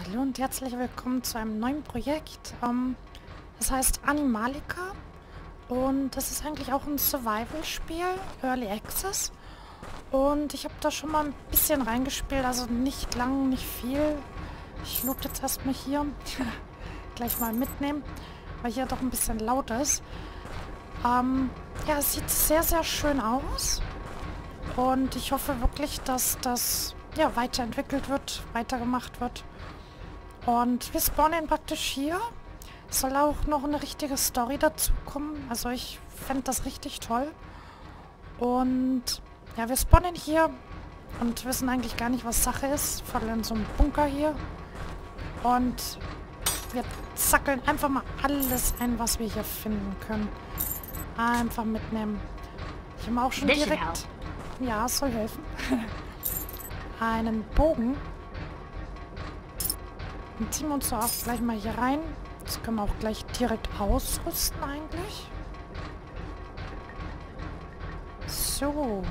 Hallo und herzlich willkommen zu einem neuen Projekt. Das heißt Animalika und das ist eigentlich auch ein Survival-Spiel, Early Access. Und ich habe da schon mal ein bisschen reingespielt, also nicht lang, nicht viel. Ich loot jetzt erstmal hier, gleich mal mitnehmen, weil hier doch ein bisschen laut ist. Ja, es sieht sehr, sehr schön aus und ich hoffe wirklich, dass das ja weiterentwickelt wird, weitergemacht wird. Und wir spawnen praktisch hier. Es soll auch noch eine richtige Story dazu kommen. Also ich fände das richtig toll. Und ja, wir spawnen hier und wissen eigentlich gar nicht, was Sache ist. Voll in so einem Bunker hier. Und wir zackeln einfach mal alles ein, was wir hier finden können. Einfach mitnehmen. Ich habe auch schon direkt... Ja, es soll helfen. Einen Bogen. Dann ziehen wir uns so auch gleich mal hier rein. Das können wir auch gleich direkt ausrüsten eigentlich. So.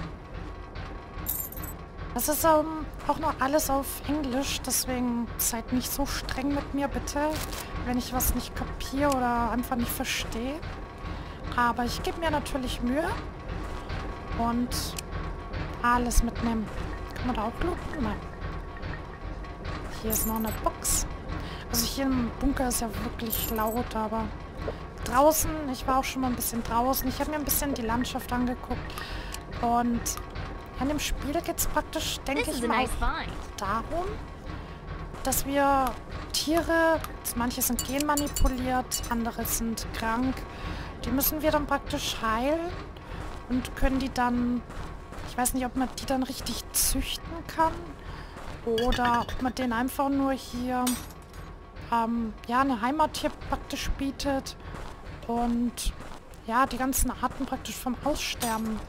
Das ist auch noch alles auf Englisch, deswegen seid nicht so streng mit mir, bitte, wenn ich was nicht kapiere oder einfach nicht verstehe. Aber ich gebe mir natürlich Mühe und alles mitnehmen. Kann man da auch looten? Nein. Hier ist noch eine Box. Also hier im Bunker ist ja wirklich laut, aber draußen, ich war auch schon mal ein bisschen draußen. Ich habe mir ein bisschen die Landschaft angeguckt. Und an dem Spiel geht es praktisch, denke ich mal, darum, dass wir Tiere, manche sind genmanipuliert, andere sind krank, die müssen wir dann praktisch heilen und können die dann, ich weiß nicht, ob man die dann richtig züchten kann oder ob man denen einfach nur hier ja, eine Heimat hier praktisch bietet und ja, die ganzen Arten praktisch vom Aussterben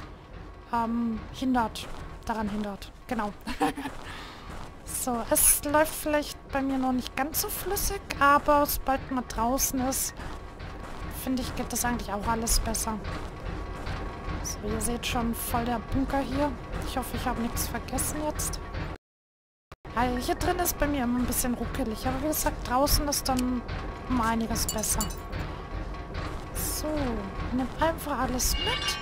daran hindert. Genau. So, es läuft vielleicht bei mir noch nicht ganz so flüssig, aber sobald man draußen ist, finde ich, geht das eigentlich auch alles besser. So, ihr seht schon voll der Bunker hier. Ich hoffe, ich habe nichts vergessen jetzt. Also hier drin ist bei mir immer ein bisschen ruckelig, aber wie gesagt, draußen ist dann um einiges besser. So, nimm einfach alles mit.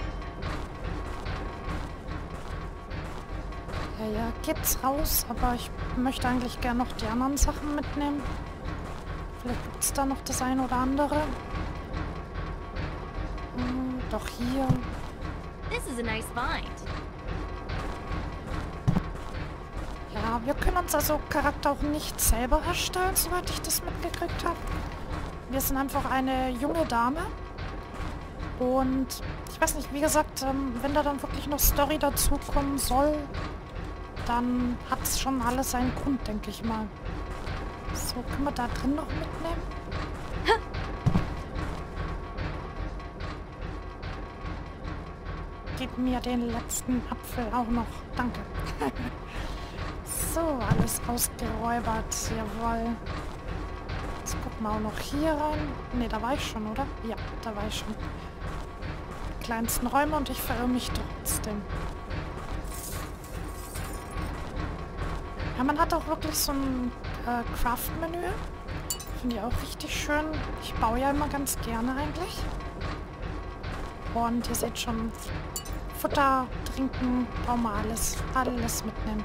Ja, geht's raus, aber ich möchte eigentlich gerne noch die anderen Sachen mitnehmen. Vielleicht gibt es da noch das eine oder andere. Doch hier. This is a nice find. Ja, wir können uns also Charakter auch nicht selber erstellen, soweit ich das mitgekriegt habe. Wir sind einfach eine junge Dame. Und ich weiß nicht, wie gesagt, wenn da dann wirklich noch Story dazu kommen soll, dann hat es schon alles seinen Grund, denke ich mal. So, können wir da drin noch mitnehmen? Gib mir den letzten Apfel auch noch. Danke. So, alles ausgeräubert. Jawohl. Jetzt gucken wir auch noch hier rein. Ne, da war ich schon, oder? Ja, da war ich schon. Die kleinsten Räume und ich verirre mich trotzdem. Ja, man hat auch wirklich so ein Craft-Menü. Finde ich auch richtig schön. Ich baue ja immer ganz gerne eigentlich. Und ihr seht schon, Futter, Trinken, brauchen wir alles. Alles mitnehmen.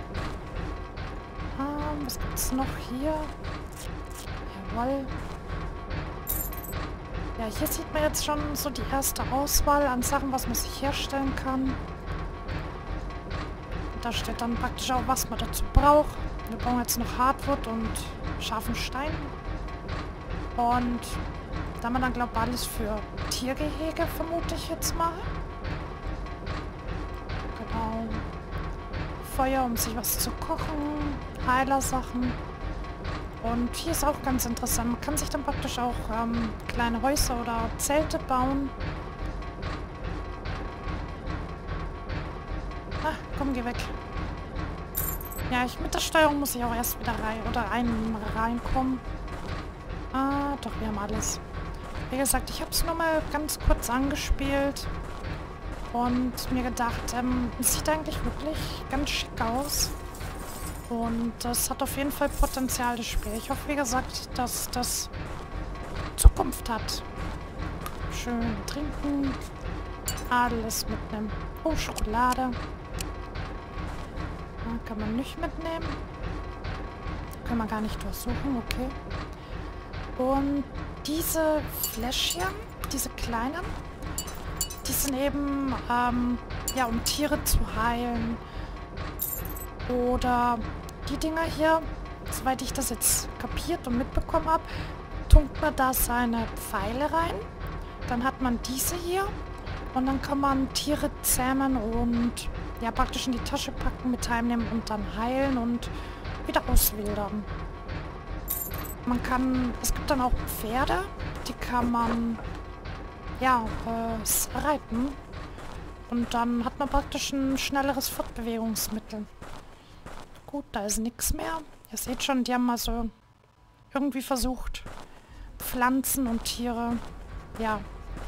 Was gibt's noch hier? Jawohl. Ja, hier sieht man jetzt schon so die erste Auswahl an Sachen, was man sich herstellen kann. Da steht dann praktisch auch, was man dazu braucht. Wir brauchen jetzt noch Hardwood und scharfen Stein. Und da haben wir dann, glaube ich, alles für Tiergehege, vermute ich jetzt mal. Genau. Feuer, um sich was zu kochen. Heilersachen. Und hier ist auch ganz interessant. Man kann sich dann praktisch auch kleine Häuser oder Zelte bauen. Ah, komm, geh weg. Ja, mit der Steuerung muss ich auch erst wieder reinkommen. Ah, doch, wir haben alles. Wie gesagt, ich habe es nur mal ganz kurz angespielt und mir gedacht, es sieht eigentlich wirklich ganz schick aus. Und das hat auf jeden Fall Potenzial, das Spiel. Ich hoffe, wie gesagt, dass das Zukunft hat. Schön trinken. Alles mitnehmen. Oh, Schokolade. Kann man nicht mitnehmen. Kann man gar nicht durchsuchen, okay. Und diese Fläschchen, diese kleinen, die sind eben, ja, um Tiere zu heilen. Oder die Dinger hier, soweit ich das jetzt kapiert und mitbekommen habe, tunkt man da seine Pfeile rein. Dann hat man diese hier. Und dann kann man Tiere zähmen und ja praktisch in die Tasche packen, mit heimnehmen und dann heilen und wieder auswildern. Man kann, es gibt dann auch Pferde, die kann man ja reiten. Und dann hat man praktisch ein schnelleres Fortbewegungsmittel. Gut, da ist nichts mehr. Ihr seht schon, die haben mal so irgendwie versucht, Pflanzen und Tiere, ja,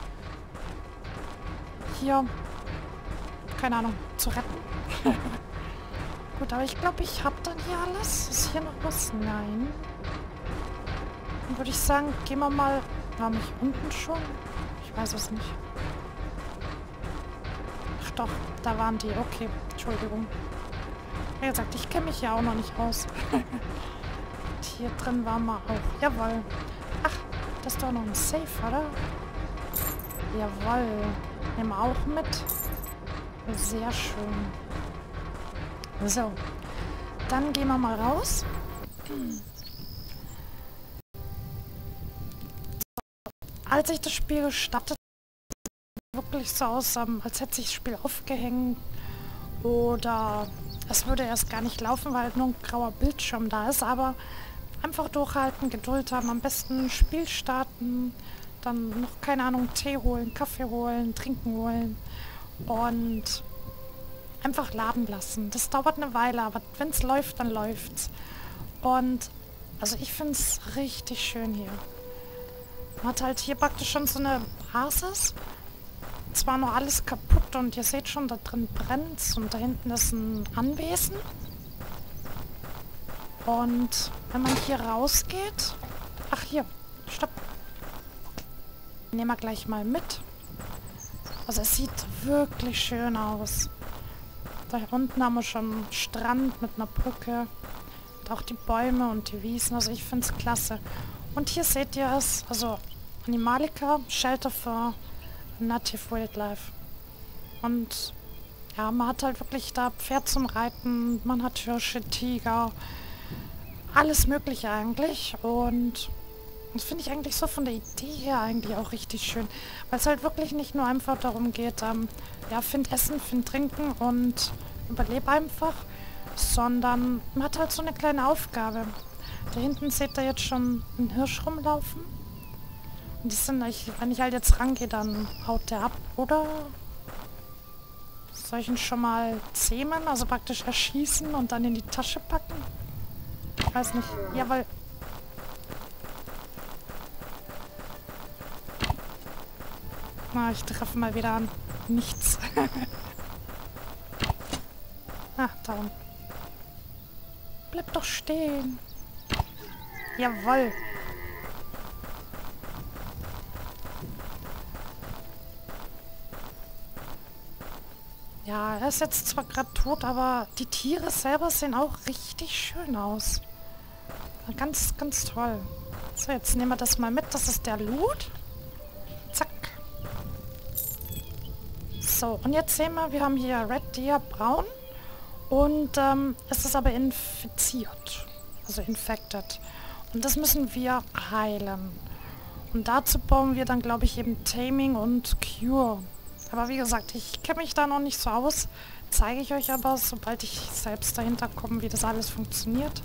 hier, keine Ahnung, zu retten. Gut, aber ich glaube, ich habe dann hier alles. Ist hier noch was? Nein. Dann würde ich sagen, gehen wir mal... War mich unten schon? Ich weiß es nicht. Ach doch, da waren die. Okay, Entschuldigung. Wie gesagt, ich kenne mich ja auch noch nicht aus. Und hier drin waren wir auch. Jawohl. Ach, das ist doch noch ein Safe, oder? Jawohl. Nehmen wir auch mit. Sehr schön. So. Dann gehen wir mal raus. Als ich das Spiel gestartet habe, wirklich so aus, als hätte sich das Spiel aufgehängt. Oder es würde erst gar nicht laufen, weil halt nur ein grauer Bildschirm da ist. Aber einfach durchhalten, Geduld haben. Am besten Spiel starten. Dann noch, keine Ahnung, Tee holen, Kaffee holen, Trinken holen. Und einfach laden lassen. Das dauert eine Weile, aber wenn es läuft, dann läuft's. Und also ich finde es richtig schön hier. Man hat halt hier praktisch schon so eine Basis. Zwar noch alles kaputt und ihr seht schon, da drin brennt's und da hinten ist ein Anwesen. Und wenn man hier rausgeht... Ach hier, stopp. Nehmen wir gleich mal mit. Also es sieht wirklich schön aus. Da unten haben wir schon einen Strand mit einer Brücke. Und auch die Bäume und die Wiesen. Also ich finde es klasse. Und hier seht ihr es. Also Animalica, Shelter for Native Wildlife. Und ja, man hat halt wirklich da Pferd zum Reiten. Man hat Hirsche, Tiger. Alles mögliche eigentlich. Und das finde ich eigentlich so von der Idee her eigentlich auch richtig schön. Weil es halt wirklich nicht nur einfach darum geht, ja, find Essen, find Trinken und überlebe einfach. Sondern man hat halt so eine kleine Aufgabe. Da hinten seht ihr jetzt schon einen Hirsch rumlaufen. Und die sind, wenn ich halt jetzt rangehe, dann haut der ab. Oder soll ich ihn schon mal zähmen, also praktisch erschießen und dann in die Tasche packen? Ich weiß nicht. Ja, weil... Na, ich treffe mal wieder an. Nichts. Ah, da unten. Bleib doch stehen. Jawohl. Ja, er ist jetzt zwar gerade tot, aber die Tiere selber sehen auch richtig schön aus. Ganz, ganz toll. So, jetzt nehmen wir das mal mit. Das ist der Loot. Zack. So, und jetzt sehen wir haben hier Red Deer braun. Und es ist aber infiziert. Also infected. Und das müssen wir heilen. Und dazu bauen wir dann, glaube ich, eben Taming und Cure. Aber wie gesagt, ich kenne mich da noch nicht so aus. Zeige ich euch aber, sobald ich selbst dahinter komme, wie das alles funktioniert.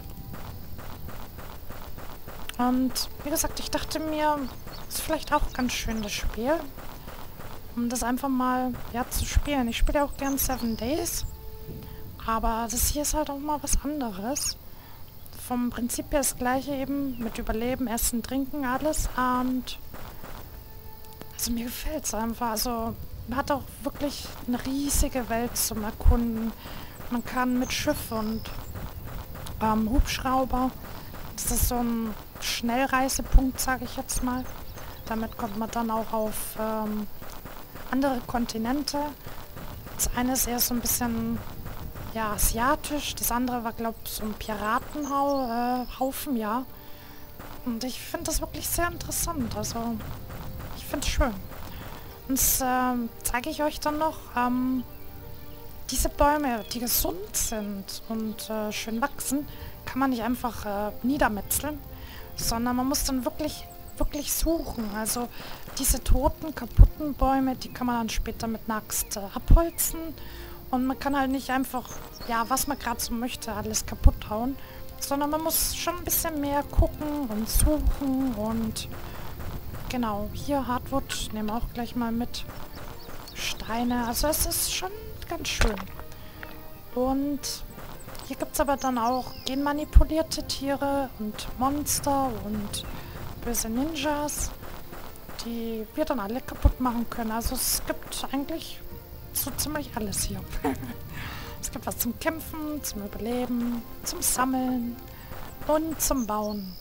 Und wie gesagt, ich dachte mir, ist vielleicht auch ganz schön das Spiel. Um das einfach mal, ja, zu spielen. Ich spiele auch gern 7 Days. Aber das hier ist halt auch mal was anderes. Vom Prinzip her das gleiche eben, mit Überleben, Essen, Trinken, alles. Und also mir gefällt es einfach. Also man hat auch wirklich eine riesige Welt zum Erkunden. Man kann mit Schiff und Hubschrauber. Das ist so ein Schnellreisepunkt, sage ich jetzt mal. Damit kommt man dann auch auf andere Kontinente. Das eine ist eher so ein bisschen ja, asiatisch. Das andere war, glaube ich, so ein Piratenhaufen, ja. Und ich finde das wirklich sehr interessant. Also, ich finde es schön. Und das zeige ich euch dann noch. Diese Bäume, die gesund sind und schön wachsen, kann man nicht einfach niedermetzeln, sondern man muss dann wirklich suchen. Also diese toten, kaputten Bäume, die kann man dann später mit einer Axt abholzen. Und man kann halt nicht einfach, ja, was man gerade so möchte, alles kaputt hauen, sondern man muss schon ein bisschen mehr gucken und suchen und genau, hier Hardwood, nehmen wir auch gleich mal mit. Steine, also es ist schon ganz schön. Und hier gibt es aber dann auch genmanipulierte Tiere und Monster und böse Ninjas, die wir dann alle kaputt machen können. Also es gibt eigentlich so ziemlich alles hier. Es gibt was zum Kämpfen, zum Überleben, zum Sammeln und zum Bauen.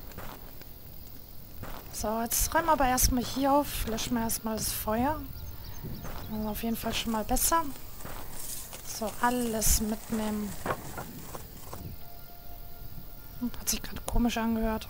So, jetzt räumen wir aber erstmal hier auf. Löschen wir erstmal das Feuer. Also auf jeden Fall schon mal besser. So, alles mitnehmen. Hat sich gerade komisch angehört.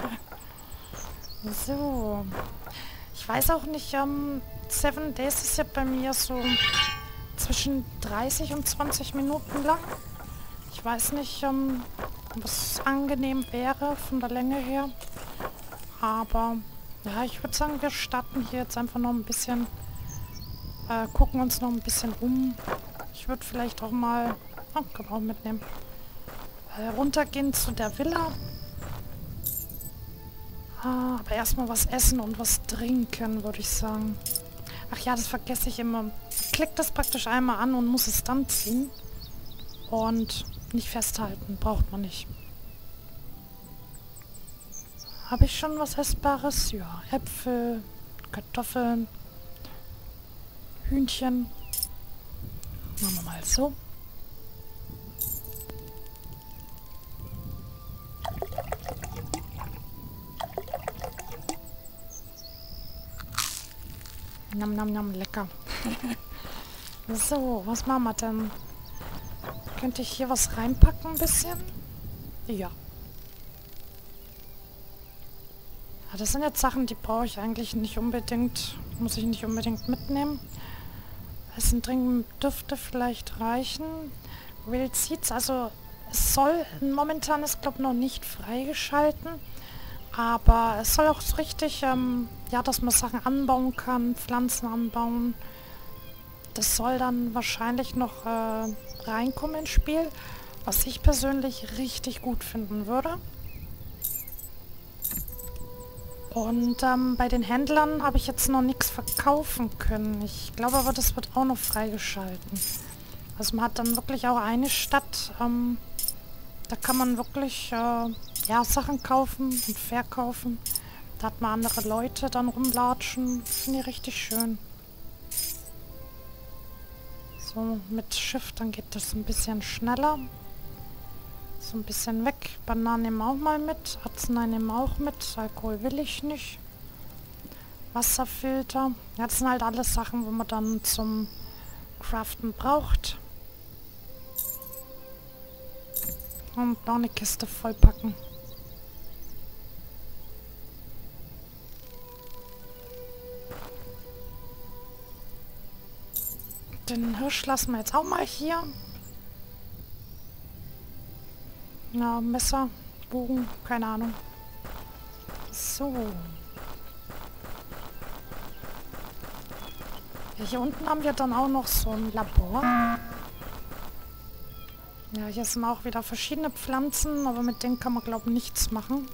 So. Ich weiß auch nicht, 7 Days ist ja bei mir so zwischen 30 und 20 Minuten lang. Ich weiß nicht, was angenehm wäre von der Länge her. Aber, ja, ich würde sagen, wir starten hier jetzt einfach noch ein bisschen, gucken uns noch ein bisschen um. Ich würde vielleicht auch mal, kann man auch mitnehmen, runtergehen zu der Villa. Aber erstmal was essen und was trinken, würde ich sagen. Ach ja, das vergesse ich immer. Klickt das praktisch einmal an und muss es dann ziehen. Und nicht festhalten, braucht man nicht. Habe ich schon was Essbares? Ja, Äpfel, Kartoffeln, Hühnchen. Machen wir mal so. Nam, nam, nam, lecker. So, was machen wir denn? Könnte ich hier was reinpacken ein bisschen? Ja. Das sind jetzt Sachen, die brauche ich eigentlich nicht unbedingt, muss ich nicht unbedingt mitnehmen. Essen, Trinken dürfte vielleicht reichen. Wild Seeds, also es soll, momentan ist glaube ich noch nicht freigeschalten, aber es soll auch so richtig, ja, dass man Sachen anbauen kann, Pflanzen anbauen. Das soll dann wahrscheinlich noch reinkommen ins Spiel, was ich persönlich richtig gut finden würde. Und bei den Händlern habe ich jetzt noch nichts verkaufen können. Ich glaube aber, das wird auch noch freigeschalten. Also man hat dann wirklich auch eine Stadt, da kann man wirklich ja, Sachen kaufen und verkaufen. Da hat man andere Leute dann rumlatschen. Finde ich richtig schön. So, mit Schiff, dann geht das ein bisschen schneller. So ein bisschen weg. Bananen nehmen wir auch mal mit. Arznei nehmen wir auch mit. Alkohol will ich nicht. Wasserfilter. Ja, das sind halt alles Sachen, wo man dann zum Craften braucht. Und noch eine Kiste vollpacken. Den Hirsch lassen wir jetzt auch mal hier. Na, Messer, Bogen, keine Ahnung. So. Ja, hier unten haben wir dann auch noch so ein Labor. Ja, hier sind auch wieder verschiedene Pflanzen, aber mit denen kann man, glaube ich, nichts machen.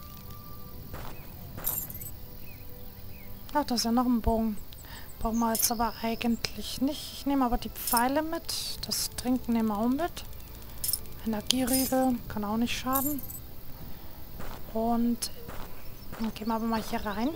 Ach, da ist ja noch ein Bogen. Brauchen wir jetzt aber eigentlich nicht. Ich nehme aber die Pfeile mit. Das Trinken nehmen wir auch mit. Energieriegel kann auch nicht schaden. Und dann gehen wir aber mal hier rein.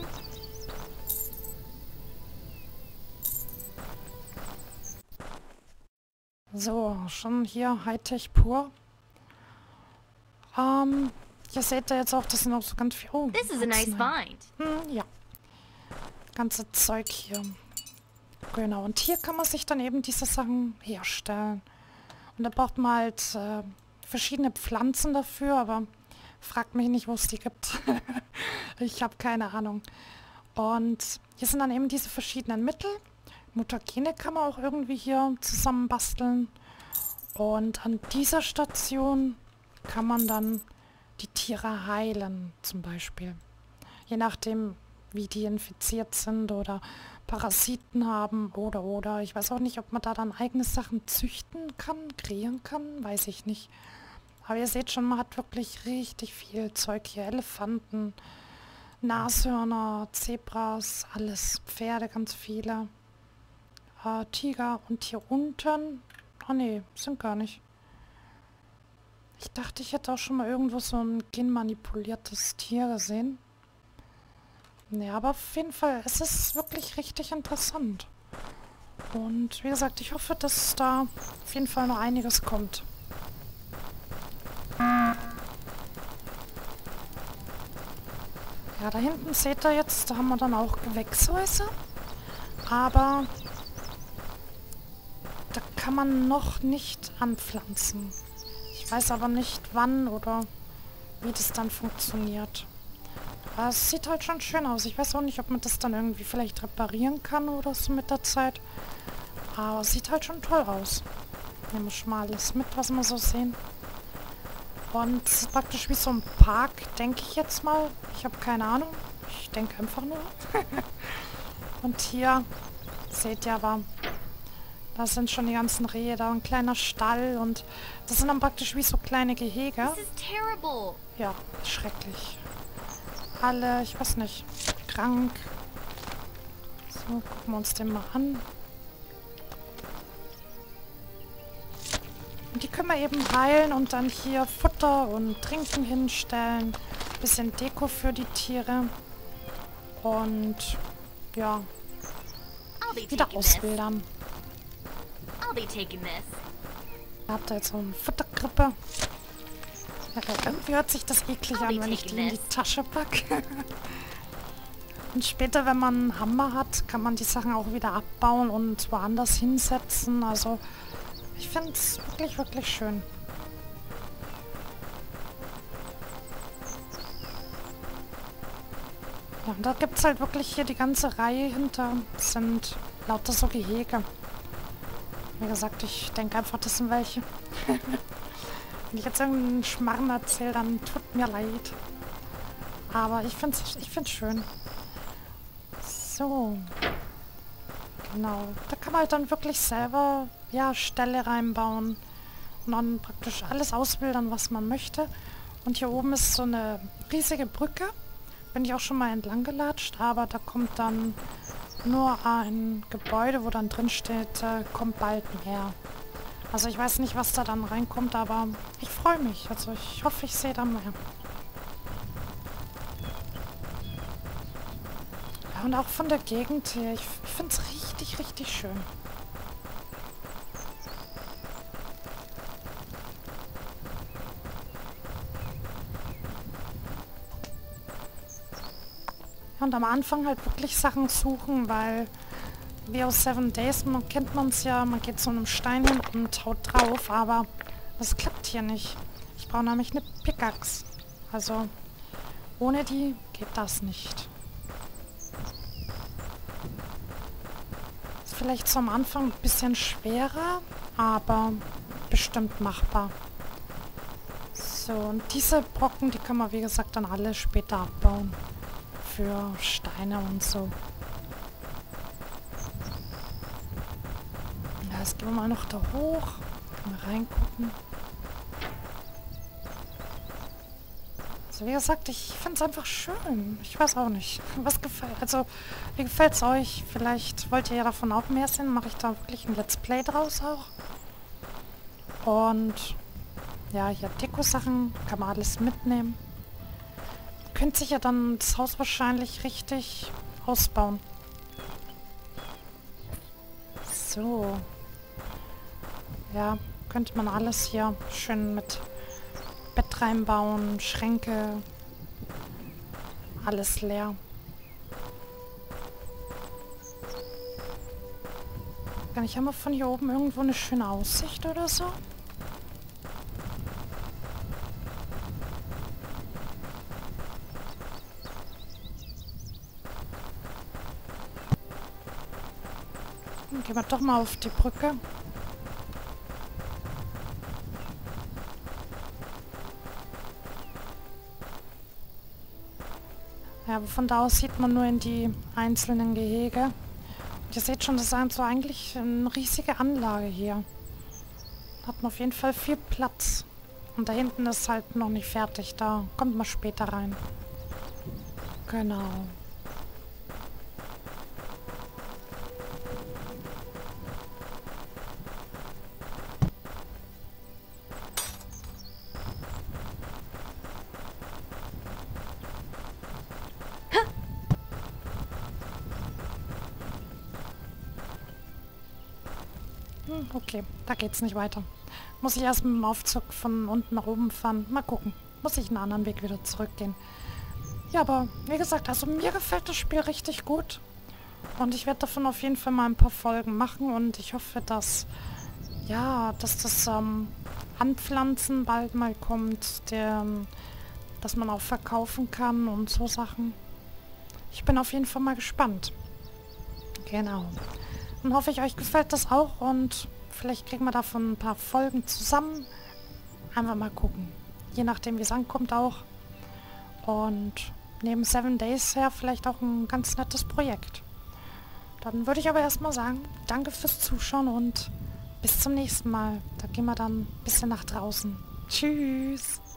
So, schon hier Hightech pur. Hier seht ihr jetzt auch, das sind auch so ganz viel... Oh, This is a nice Arznei. find. Ja. Ganze Zeug hier. Genau, und hier kann man sich dann eben diese Sachen herstellen. Und da braucht man halt verschiedene Pflanzen dafür, aber fragt mich nicht, wo es die gibt. Ich habe keine Ahnung. Und hier sind dann eben diese verschiedenen Mittel. Mutagene kann man auch irgendwie hier zusammenbasteln. Und an dieser Station kann man dann die Tiere heilen, zum Beispiel. Je nachdem, wie die infiziert sind oder Parasiten haben oder. Ich weiß auch nicht, ob man da dann eigene Sachen züchten kann, kreieren kann, weiß ich nicht. Aber ihr seht schon, man hat wirklich richtig viel Zeug hier. Elefanten, Nashörner, Zebras, alles. Pferde, ganz viele. Tiger und hier unten... Oh ne, sind gar nicht. Ich dachte, ich hätte auch schon mal irgendwo so ein genmanipuliertes Tier gesehen. Ne, aber auf jeden Fall, es ist wirklich richtig interessant. Und wie gesagt, ich hoffe, dass da auf jeden Fall noch einiges kommt. Ja, da hinten seht ihr jetzt, da haben wir dann auch Gewächshäuser. Aber da kann man noch nicht anpflanzen. Ich weiß aber nicht, wann oder wie das dann funktioniert. Aber es sieht halt schon schön aus. Ich weiß auch nicht, ob man das dann irgendwie vielleicht reparieren kann oder so mit der Zeit. Aber es sieht halt schon toll aus. Nehmen wir schon mal alles mit, was wir so sehen. Und es ist praktisch wie so ein Park, denke ich jetzt mal. Ich habe keine Ahnung. Ich denke einfach nur. Und hier seht ihr aber, da sind schon die ganzen Rehe, da ein kleiner Stall und das sind dann praktisch wie so kleine Gehege. This is terrible. Ja, schrecklich. Alle, ich weiß nicht, krank. So, gucken wir uns den mal an. Und die können wir eben heilen und dann hier Futter und Trinken hinstellen. Bisschen Deko für die Tiere. Und ja, I'll be wieder taking this. auswildern. I'll be taking this. Da habt ihr jetzt so eine Futtergrippe. Ja, irgendwie hört sich das eklig an, wenn ich die in die Tasche packe. Und später, wenn man einen Hammer hat, kann man die Sachen auch wieder abbauen und woanders hinsetzen. Also, ich finde es wirklich, wirklich schön. Ja, und da gibt es halt wirklich hier die ganze Reihe hinter. Das sind lauter so Gehege. Wie gesagt, ich denke einfach, das sind welche. Wenn ich jetzt irgendeinen Schmarrn erzähle, dann tut mir leid. Aber ich find's schön. So. Genau. Da kann man halt dann wirklich selber, ja, Ställe reinbauen. Und dann praktisch alles auswildern, was man möchte. Und hier oben ist so eine riesige Brücke. Bin ich auch schon mal entlang gelatscht, aber da kommt dann nur ein Gebäude, wo dann drin steht, kommt bald mehr. Also ich weiß nicht, was da dann reinkommt, aber ich freue mich. Also ich hoffe, ich sehe da mehr. Ja, und auch von der Gegend her, ich finde es richtig, richtig schön. Ja, und am Anfang halt wirklich Sachen suchen, weil wie aus 7 Days, man kennt man es ja, man geht zu einem Stein hin und haut drauf, aber das klappt hier nicht. Ich brauche nämlich eine Pickaxe. Also ohne die geht das nicht. Ist vielleicht so am Anfang ein bisschen schwerer, aber bestimmt machbar. So, und diese Brocken, die kann man wie gesagt dann alle später abbauen. Für Steine und so. Ja, jetzt gehen wir mal noch da hoch. Mal reingucken. Also wie gesagt, ich finde es einfach schön. Ich weiß auch nicht, was gefällt. Also, wie gefällt es euch? Vielleicht wollt ihr ja davon auch mehr sehen. Mache ich da wirklich ein Let's Play draus auch. Und ja, hier Deko-Sachen kann man alles mitnehmen. Könnt sich ja dann das Haus wahrscheinlich richtig ausbauen. So. Ja, könnte man alles hier schön mit Bett reinbauen, Schränke. Alles leer. Kann ich mal von hier oben irgendwo eine schöne Aussicht oder so? Dann gehen wir doch mal auf die Brücke. Ja, aber von da aus sieht man nur in die einzelnen Gehege. Und ihr seht schon, das ist so eigentlich eine riesige Anlage hier. Hat man auf jeden Fall viel Platz. Und da hinten ist halt noch nicht fertig. Da kommt man später rein. Genau. Okay, da geht's nicht weiter. Muss ich erst mit dem Aufzug von unten nach oben fahren. Mal gucken. Muss ich einen anderen Weg wieder zurückgehen. Ja, aber wie gesagt, also mir gefällt das Spiel richtig gut. Und ich werde davon auf jeden Fall mal ein paar Folgen machen. Und ich hoffe, dass, ja, dass das Anpflanzen bald mal kommt. Dass man auch verkaufen kann und so Sachen. Ich bin auf jeden Fall mal gespannt. Genau. Dann hoffe ich, euch gefällt das auch und vielleicht kriegen wir davon ein paar Folgen zusammen. Einfach mal gucken. Je nachdem, wie es ankommt auch. Und neben 7 Days her vielleicht auch ein ganz nettes Projekt. Dann würde ich aber erstmal sagen, danke fürs Zuschauen und bis zum nächsten Mal. Da gehen wir dann ein bisschen nach draußen. Tschüss!